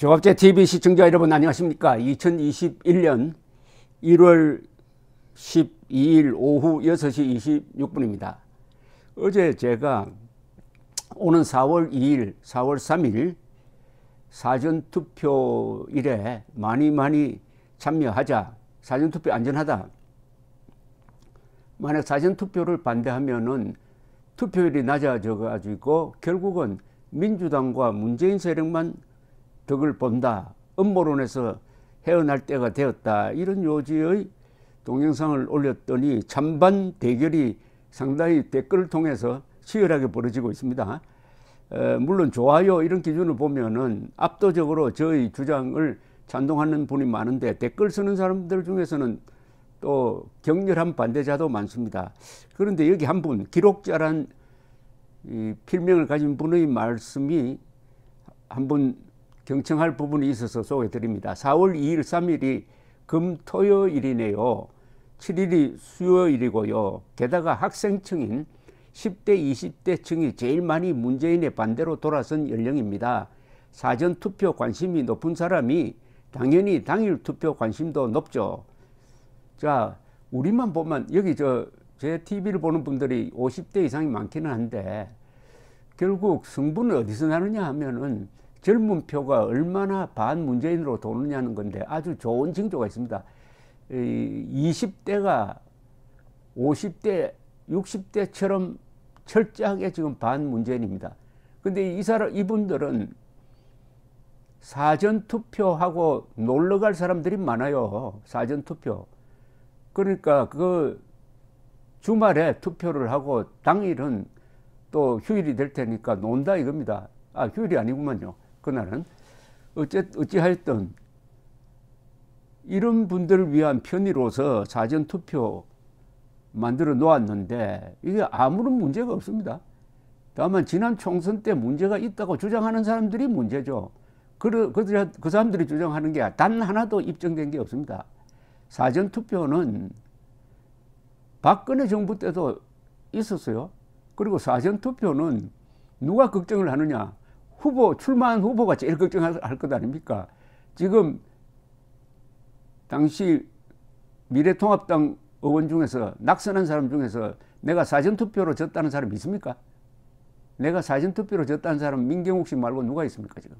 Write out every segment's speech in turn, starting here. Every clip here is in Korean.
조갑제TV 시청자 여러분 안녕하십니까. 2021년 1월 12일 오후 6시 26분입니다. 어제 제가 오는 4월 2일, 4월 3일 사전투표일에 많이 참여하자. 사전투표 안전하다. 만약 사전투표를 반대하면은 투표율이 낮아져 가지고 결국은 민주당과 문재인 세력만 덕을 본다. 음모론에서 헤어날 때가 되었다. 이런 요지의 동영상을 올렸더니 찬반 대결이 상당히 댓글을 통해서 치열하게 벌어지고 있습니다. 물론 좋아요 이런 기준을 보면은 압도적으로 저희 주장을 찬동하는 분이 많은데 댓글 쓰는 사람들 중에서는 또 격렬한 반대자도 많습니다. 그런데 여기 한 분, 기록자란 이 필명을 가진 분의 말씀이 한번 경청할 부분이 있어서 소개해드립니다. 4월 2일, 3일이 금토요일이네요. 7일이 수요일이고요. 게다가 학생층인 10대, 20대층이 제일 많이 문재인의 반대로 돌아선 연령입니다. 사전투표 관심이 높은 사람이 당연히 당일 투표 관심도 높죠. 자, 우리만 보면 여기 제 TV를 보는 분들이 50대 이상이 많기는 한데 결국 성분은 어디서 나느냐 하면은 젊은 표가 얼마나 반문재인으로 도느냐는 건데 아주 좋은 징조가 있습니다. 20대가 50대, 60대처럼 철저하게 지금 반문재인입니다. 근데 이분들은 사전투표하고 놀러갈 사람들이 많아요. 사전투표. 그러니까 그 주말에 투표를 하고 당일은 또 휴일이 될 테니까 논다 이겁니다. 아, 휴일이 아니구만요. 그날은. 어찌하였든 이런 분들을 위한 편의로서 사전투표 만들어 놓았는데 이게 아무런 문제가 없습니다. 다만 지난 총선 때 문제가 있다고 주장하는 사람들이 문제죠. 그 사람들이 주장하는 게 단 하나도 입증된 게 없습니다. 사전투표는 박근혜 정부 때도 있었어요. 그리고 사전투표는 누가 걱정을 하느냐. 출마한 후보가 제일 걱정할 것 아닙니까? 지금 당시 미래통합당 의원 중에서 낙선한 사람 중에서 내가 사전투표로 졌다는 사람이 있습니까? 내가 사전투표로 졌다는 사람 민경욱 씨 말고 누가 있습니까 지금?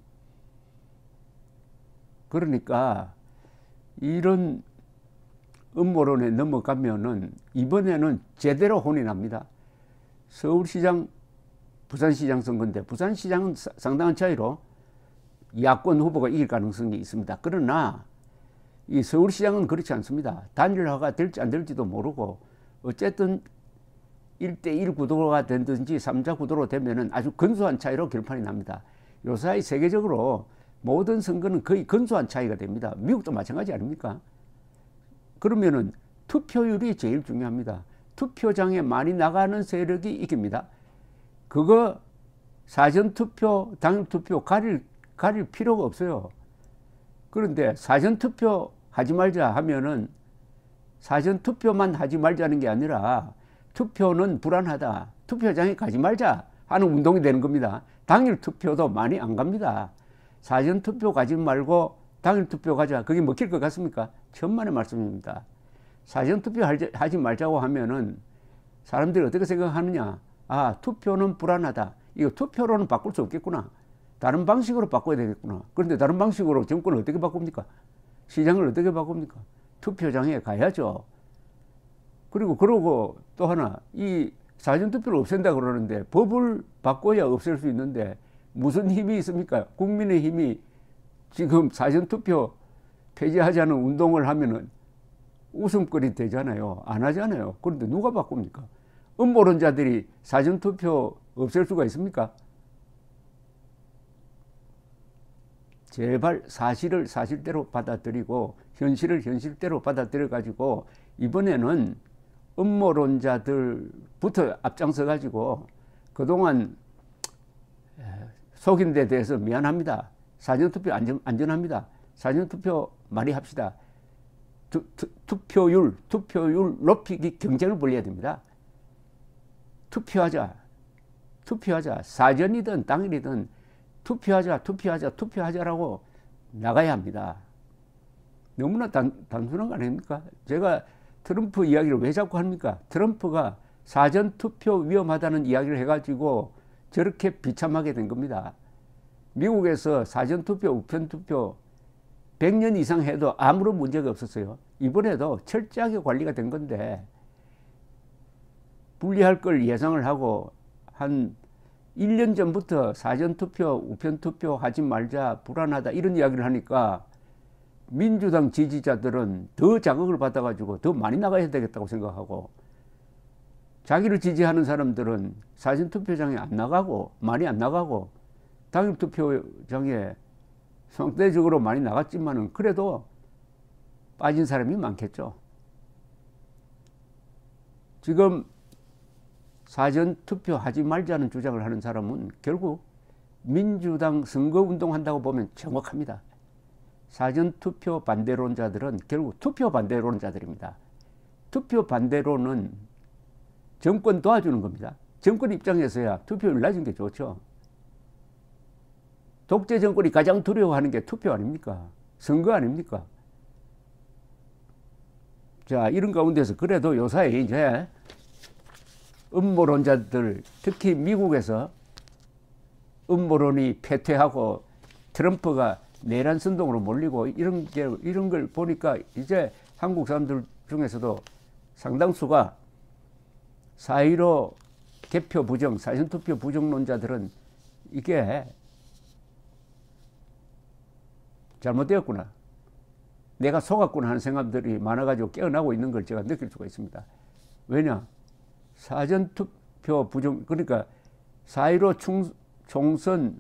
그러니까 이런 음모론에 넘어가면은 이번에는 제대로 혼이 납니다. 서울시장, 부산시장 선거인데 부산시장은 상당한 차이로 야권 후보가 이길 가능성이 있습니다. 그러나 이 서울시장은 그렇지 않습니다. 단일화가 될지 안 될지도 모르고 어쨌든 1대1 구도가 되든지 3자 구도로 되면은 아주 근소한 차이로 결판이 납니다. 요사이 세계적으로 모든 선거는 거의 근소한 차이가 됩니다. 미국도 마찬가지 아닙니까? 그러면은 투표율이 제일 중요합니다. 투표장에 많이 나가는 세력이 이깁니다. 그거 사전투표, 당일투표 가릴 필요가 없어요. 그런데 사전투표 하지 말자 하면은 사전투표만 하지 말자는 게 아니라 투표는 불안하다. 투표장에 가지 말자 하는 운동이 되는 겁니다. 당일투표도 많이 안 갑니다. 사전투표 가지 말고 당일투표 가자. 그게 먹힐 것 같습니까? 천만의 말씀입니다. 사전투표 하지 말자고 하면은 사람들이 어떻게 생각하느냐. 아, 투표는 불안하다. 이거 투표로는 바꿀 수 없겠구나. 다른 방식으로 바꿔야 되겠구나. 그런데 다른 방식으로 정권을 어떻게 바꿉니까? 시장을 어떻게 바꿉니까? 투표장에 가야죠. 그러고 또 하나, 이 사전투표를 없앤다 그러는데 법을 바꿔야 없앨 수 있는데 무슨 힘이 있습니까? 국민의힘이 지금 사전투표 폐지하자는 운동을 하면은 웃음거리 되잖아요. 안 하잖아요. 그런데 누가 바꿉니까? 음모론자들이 사전투표 없앨 수가 있습니까? 제발 사실을 사실대로 받아들이고 현실을 현실대로 받아들여 가지고 이번에는 음모론자들부터 앞장서 가지고 그동안 속인 데 대해서 미안합니다. 사전투표 안전합니다. 사전투표 많이 합시다. 투표율 높이기 경쟁을 벌여야 됩니다. 투표하자. 사전이든 당일이든 투표하자라고 나가야 합니다. 너무나 단순한 거 아닙니까? 제가 트럼프 이야기를 왜 자꾸 합니까? 트럼프가 사전투표 위험하다는 이야기를 해가지고 저렇게 비참하게 된 겁니다. 미국에서 사전투표, 우편투표 100년 이상 해도 아무런 문제가 없었어요. 이번에도 철저하게 관리가 된 건데 불리할 걸 예상을 하고 한 1년 전부터 사전투표, 우편투표 하지 말자, 불안하다 이런 이야기를 하니까 민주당 지지자들은 더 자극을 받아가지고 더 많이 나가야 되겠다고 생각하고 자기를 지지하는 사람들은 사전투표장에 안 나가고 많이 안 나가고 당일투표장에 상대적으로 많이 나갔지만은 그래도 빠진 사람이 많겠죠. 지금 사전투표 하지 말자는 주장을 하는 사람은 결국 민주당 선거운동한다고 보면 정확합니다. 사전투표 반대론자들은 결국 투표 반대론자들입니다. 투표 반대론은 정권 도와주는 겁니다. 정권 입장에서야 투표율 낮은 게 좋죠. 독재 정권이 가장 두려워하는 게 투표 아닙니까? 선거 아닙니까? 자, 이런 가운데서 그래도 요사이 이제 음모론자들, 특히 미국에서 음모론이 패퇴하고 트럼프가 내란 선동으로 몰리고 이런 걸 보니까 이제 한국 사람들 중에서도 상당수가 4.15 개표 부정, 사전투표 부정론자들은 이게 잘못되었구나, 내가 속았구나 하는 생각들이 많아가지고 깨어나고 있는 걸 제가 느낄 수가 있습니다. 왜냐? 사전투표 부정, 그러니까 4.15 총선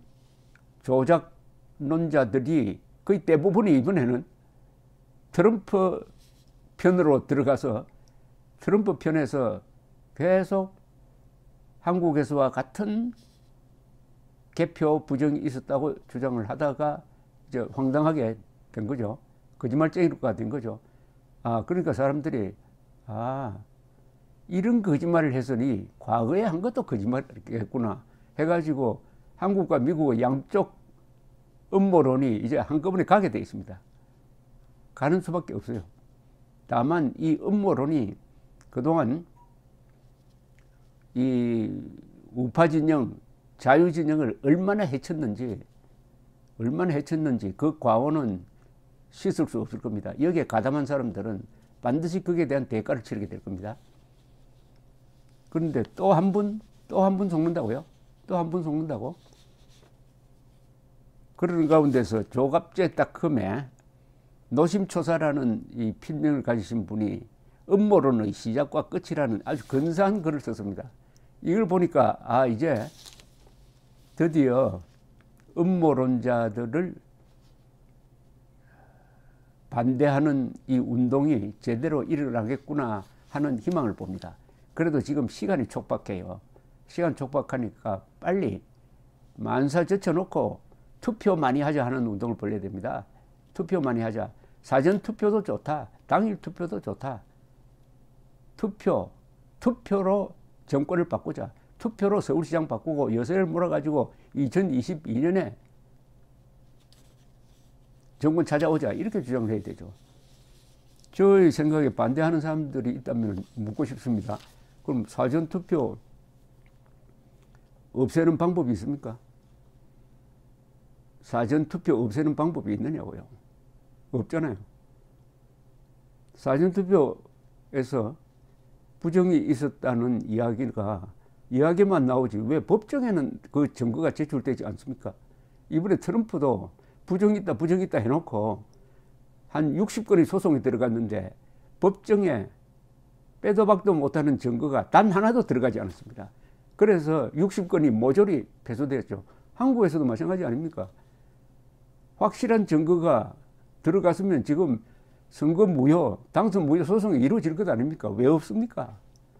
조작론자들이 거의 대부분이 이번에는 트럼프 편으로 들어가서 트럼프 편에서 계속 한국에서와 같은 개표 부정이 있었다고 주장을 하다가 이제 황당하게 된 거죠. 거짓말쟁이가 된 거죠. 그러니까 사람들이 이런 거짓말을 했으니 과거에 한 것도 거짓말이겠구나 해가지고 한국과 미국의 양쪽 음모론이 이제 한꺼번에 가게 돼 있습니다. 가는 수밖에 없어요. 다만 이 음모론이 그동안 이 우파 진영, 자유 진영을 얼마나 해쳤는지 그 과오는 씻을 수 없을 겁니다. 여기에 가담한 사람들은 반드시 거기에 대한 대가를 치르게 될 겁니다. 그런데 또 한 분 속는다고요? 또 한 분 속는다고? 그런 가운데서 조갑제닷컴에 노심초사라는 이 필명을 가지신 분이 음모론의 시작과 끝이라는 아주 근사한 글을 썼습니다. 이걸 보니까 이제 드디어 음모론자들을 반대하는 이 운동이 제대로 일어나겠구나 하는 희망을 봅니다. 그래도 지금 시간이 촉박해요. 시간 촉박하니까 빨리 만사 제쳐놓고 투표 많이 하자 하는 운동을 벌여야 됩니다. 투표 많이 하자. 사전투표도 좋다. 당일투표도 좋다. 투표로 정권을 바꾸자. 투표로 서울시장 바꾸고 여세를 몰아가지고 2022년에 정권 찾아오자. 이렇게 주장을 해야 되죠. 저의 생각에 반대하는 사람들이 있다면 묻고 싶습니다. 그럼 사전투표 없애는 방법이 있습니까? 사전투표 없애는 방법이 있느냐고요? 없잖아요. 사전투표에서 부정이 있었다는 이야기만 나오지 왜 법정에는 그 증거가 제출되지 않습니까? 이번에 트럼프도 부정 있다 해놓고 한 60건의 소송이 들어갔는데 법정에 빼도 박도 못하는 증거가 단 하나도 들어가지 않았습니다. 그래서 60건이 모조리 패소되었죠. 한국에서도 마찬가지 아닙니까? 확실한 증거가 들어갔으면 지금 선거 무효, 당선 무효 소송이 이루어질 것 아닙니까? 왜 없습니까?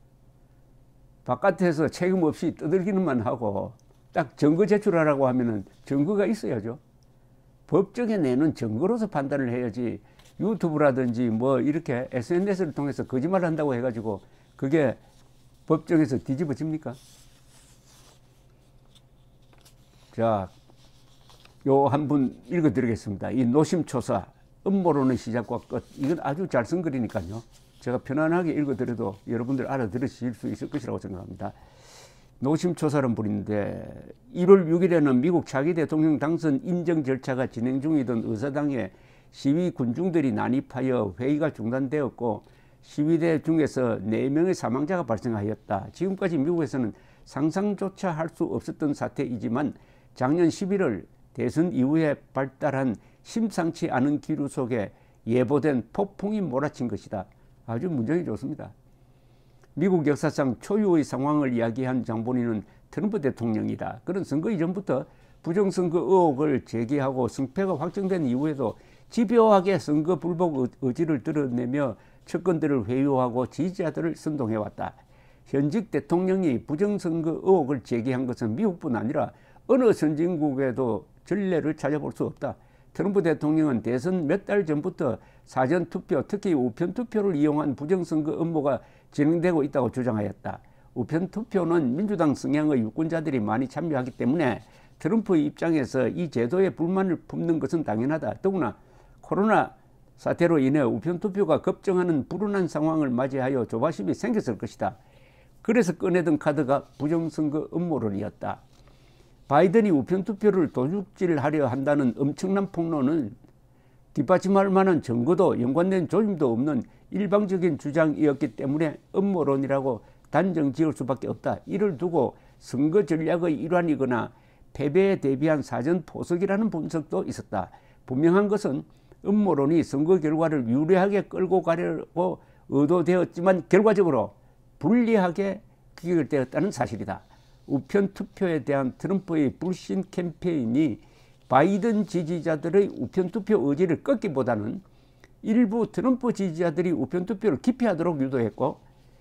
바깥에서 책임 없이 떠들기는만 하고 딱 증거 제출하라고 하면은 증거가 있어야죠. 법정에 내는 증거로서 판단을 해야지 유튜브라든지 뭐 이렇게 SNS를 통해서 거짓말을 한다고 해가지고 그게 법정에서 뒤집어집니까? 자, 요 한 분 읽어드리겠습니다. 이 노심초사, 음모론의 시작과 끝. 이건 아주 잘 쓴 글이니까요. 제가 편안하게 읽어드려도 여러분들 알아들으실 수 있을 것이라고 생각합니다. 노심초사라는 분인데 1월 6일에는 미국 차기 대통령 당선 인정 절차가 진행 중이던 의사당에 시위 군중들이 난입하여 회의가 중단되었고 시위대 중에서 4명의 사망자가 발생하였다. 지금까지 미국에서는 상상조차 할 수 없었던 사태이지만 작년 11월 대선 이후에 발달한 심상치 않은 기류 속에 예보된 폭풍이 몰아친 것이다. 아주 문장이 좋습니다. 미국 역사상 초유의 상황을 이야기한 장본인은 트럼프 대통령이다. 그런 선거 이전부터 부정선거 의혹을 제기하고 승패가 확정된 이후에도 집요하게 선거 불복 의지를 드러내며 측근들을 회유하고 지지자들을 선동해왔다. 현직 대통령이 부정선거 의혹을 제기한 것은 미국뿐 아니라 어느 선진국에도 전례를 찾아볼 수 없다. 트럼프 대통령은 대선 몇 달 전부터 사전투표, 특히 우편투표를 이용한 부정선거 음모가 진행되고 있다고 주장하였다. 우편투표는 민주당 성향의 유권자들이 많이 참여하기 때문에 트럼프의 입장에서 이 제도에 불만을 품는 것은 당연하다. 더구나 코로나 사태로 인해 우편투표가 급증하는 불운한 상황을 맞이하여 조바심이 생겼을 것이다. 그래서 꺼내던 카드가 부정선거 음모론이었다. 바이든이 우편투표를 도둑질하려 한다는 엄청난 폭로는 뒷받침할 만한 증거도 연관된 조짐도 없는 일방적인 주장이었기 때문에 음모론이라고 단정 지을 수밖에 없다. 이를 두고 선거 전략의 일환이거나 패배에 대비한 사전 포석이라는 분석도 있었다. 분명한 것은 음모론이 선거 결과를 유리하게 끌고 가려고 의도되었지만 결과적으로 불리하게 귀결되었다는 사실이다. 우편투표에 대한 트럼프의 불신 캠페인이 바이든 지지자들의 우편투표 의지를 꺾기보다는 일부 트럼프 지지자들이 우편투표를 기피하도록 유도했고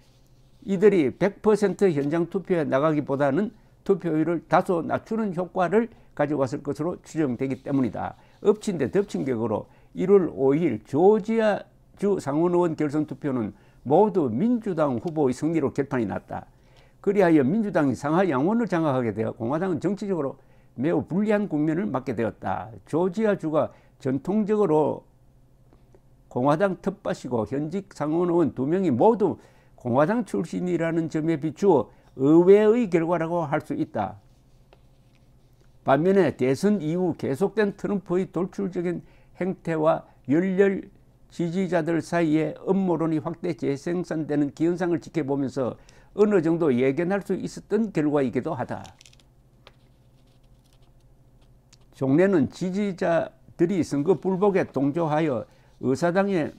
이들이 100% 현장 투표에 나가기보다는 투표율을 다소 낮추는 효과를 가져왔을 것으로 추정되기 때문이다. 엎친 데 덮친 격으로 1월 5일 조지아주 상원의원 결선 투표는 모두 민주당 후보의 승리로 결판이 났다. 그리하여 민주당이 상하 양원을 장악하게 되어 공화당은 정치적으로 매우 불리한 국면을 맞게 되었다. 조지아주가 전통적으로 공화당 텃밭이고 현직 상원의원 2명이 모두 공화당 출신이라는 점에 비추어 의외의 결과라고 할 수 있다. 반면에 대선 이후 계속된 트럼프의 돌출적인 행태와 열렬 지지자들 사이에 음모론이 확대 재생산되는 기현상을 지켜보면서 어느 정도 예견할 수 있었던 결과이기도 하다. 종래는 지지자들이 선거 불복에 동조하여 의사당에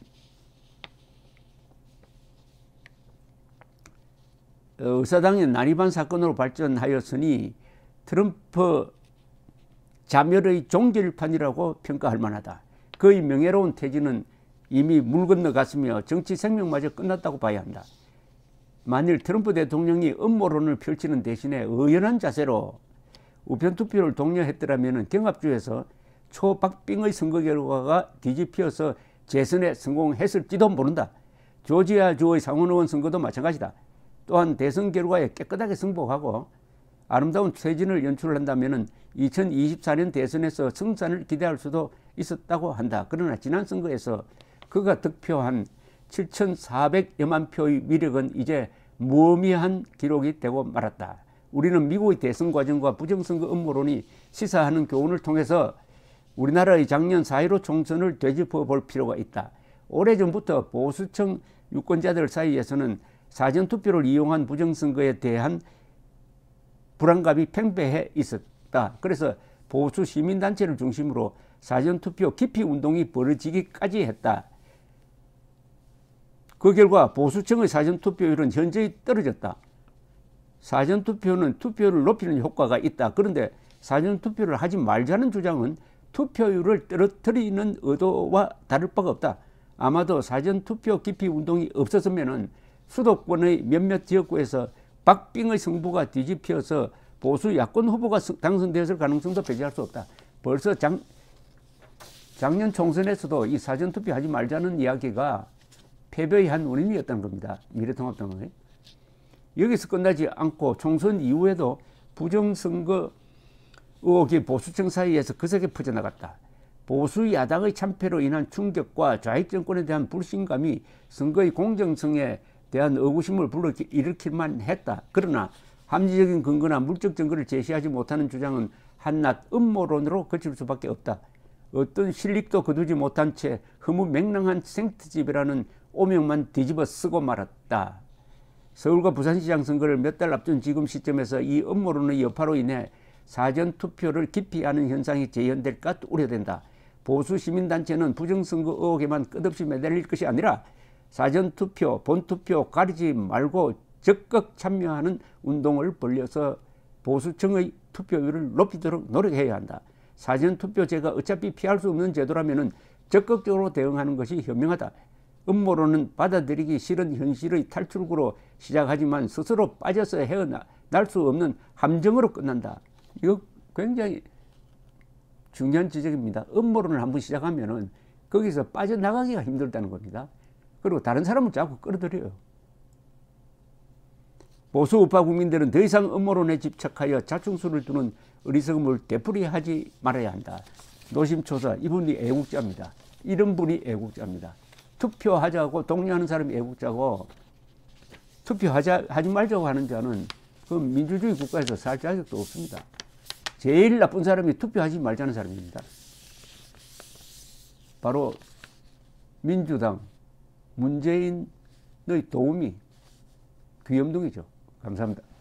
난입한 사건으로 발전하였으니 트럼프 자멸의 종결판이라고 평가할 만하다. 그의 명예로운 퇴진은 이미 물 건너갔으며 정치 생명마저 끝났다고 봐야 한다. 만일 트럼프 대통령이 음모론을 펼치는 대신에 의연한 자세로 우편투표를 독려했더라면 경합주에서 초박빙의 선거 결과가 뒤집혀서 재선에 성공했을지도 모른다. 조지아주의 상원의원 선거도 마찬가지다. 또한 대선 결과에 깨끗하게 승복하고 아름다운 퇴진을 연출한다면 2024년 대선에서 승산을 기대할 수도 있었다고 한다. 그러나 지난 선거에서 그가 득표한 7,400여만 표의 위력은 이제 무의미한 기록이 되고 말았다. 우리는 미국의 대선 과정과 부정선거 음모론이 시사하는 교훈을 통해서 우리나라의 작년 4.15 총선을 되짚어 볼 필요가 있다. 오래전부터 보수층 유권자들 사이에서는 사전투표를 이용한 부정선거에 대한 불안감이 팽배해 있었다. 그래서 보수 시민단체를 중심으로 사전투표 기피 운동이 벌어지기까지 했다. 그 결과 보수층의 사전투표율은 현저히 떨어졌다. 사전투표는 투표율을 높이는 효과가 있다. 그런데 사전투표를 하지 말자는 주장은 투표율을 떨어뜨리는 의도와 다를 바가 없다. 아마도 사전투표 기피 운동이 없었으면 수도권의 몇몇 지역구에서 박빙의 승부가 뒤집혀서 보수 야권 후보가 당선되었을 가능성도 배제할 수 없다. 벌써 작년 총선에서도 이 사전투표 하지 말자는 이야기가 패배의 한 원인이었다는 겁니다. 미래통합당의. 여기서 끝나지 않고 총선 이후에도 부정선거 의혹이 보수층 사이에서 거세게 퍼져나갔다. 보수 야당의 참패로 인한 충격과 좌익 정권에 대한 불신감이 선거의 공정성에 대한 의구심을 불러일으킬만 했다. 그러나 합리적인 근거나 물적 증거를 제시하지 못하는 주장은 한낱 음모론으로 그칠 수밖에 없다. 어떤 실익도 거두지 못한 채 허무맹랑한 생트집이라는 오명만 뒤집어 쓰고 말았다. 서울과 부산시장 선거를 몇 달 앞둔 지금 시점에서 이 음모론의 여파로 인해 사전투표를 기피하는 현상이 재현될까 우려된다. 보수 시민단체는 부정선거 의혹에만 끝없이 매달릴 것이 아니라 사전투표, 본투표 가리지 말고 적극 참여하는 운동을 벌려서 보수층의 투표율을 높이도록 노력해야 한다. 사전투표제가 어차피 피할 수 없는 제도라면 적극적으로 대응하는 것이 현명하다. 음모론은 받아들이기 싫은 현실의 탈출구로 시작하지만 스스로 빠져서 헤어날 수 없는 함정으로 끝난다. 이거 굉장히 중요한 지적입니다. 음모론을 한번 시작하면은 거기서 빠져나가기가 힘들다는 겁니다. 그리고 다른 사람을 자꾸 끌어들여요. 보수 우파 국민들은 더 이상 음모론에 집착하여 자충수를 두는 어리석음을 되풀이하지 말아야 한다. 노심초사, 이분이 애국자입니다. 이런 분이 애국자입니다. 투표하자고 독려하는 사람이 애국자고, 투표하지 말자고 하는 자는 그 민주주의 국가에서 살 자격도 없습니다. 제일 나쁜 사람이 투표하지 말자는 사람입니다. 바로 민주당, 문재인의 도움이 귀염둥이죠. 감사합니다.